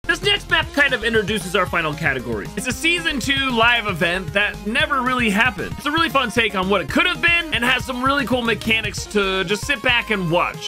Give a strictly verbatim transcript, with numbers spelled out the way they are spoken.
This next map kind of introduces our final category. It's a season two live event that never really happened. It's a really fun take on what it could have been and has some really cool mechanics to just sit back and watch.